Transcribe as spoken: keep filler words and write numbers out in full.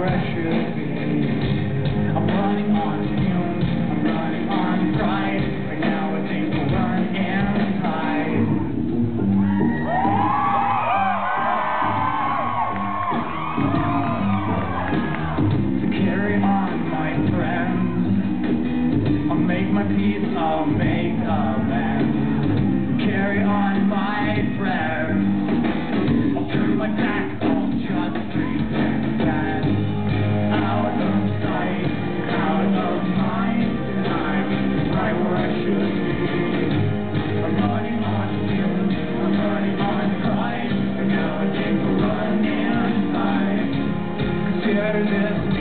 where I should be. I'm running on fumes, I'm running on pride. Right now I think I'll run and hide. To carry on, my friends, I'll make my peace, I'll make amends. Carry on, my friends, I'll turn my back, I'll just pretend that out of sight, out of mind, I'm right where I should be. I'm running on fumes, I'm running on pride, and now I think I'll run and hide. 'Cause here this